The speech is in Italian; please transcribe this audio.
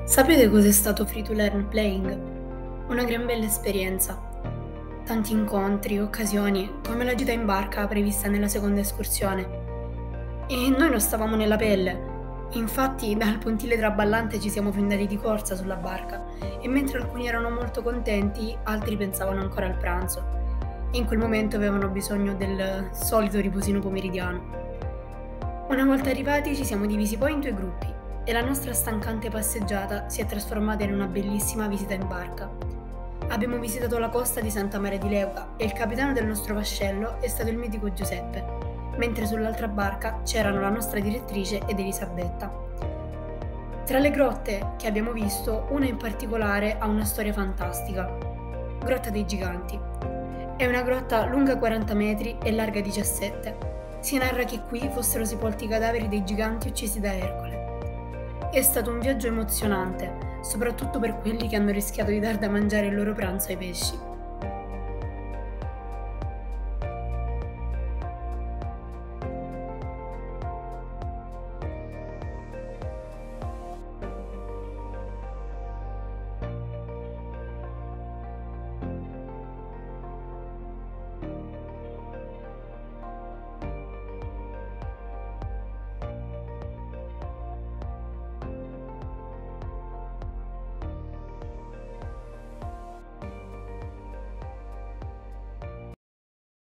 Sapete cos'è stato Free to Learn Playing? Una gran bella esperienza. Tanti incontri, occasioni, come la gita in barca prevista nella seconda escursione. E noi non stavamo nella pelle. Infatti, dal pontile traballante ci siamo fondati di corsa sulla barca e mentre alcuni erano molto contenti, altri pensavano ancora al pranzo. E in quel momento avevano bisogno del solito riposino pomeridiano. Una volta arrivati ci siamo divisi poi in due gruppi e la nostra stancante passeggiata si è trasformata in una bellissima visita in barca. Abbiamo visitato la costa di Santa Maria di Leuca e il capitano del nostro vascello è stato il mitico Giuseppe, mentre sull'altra barca c'erano la nostra direttrice ed Elisabetta. Tra le grotte che abbiamo visto, una in particolare ha una storia fantastica. Grotta dei Giganti. È una grotta lunga 40 metri e larga 17. Si narra che qui fossero sepolti i cadaveri dei giganti uccisi da Ercole. È stato un viaggio emozionante, soprattutto per quelli che hanno rischiato di dar da mangiare il loro pranzo ai pesci.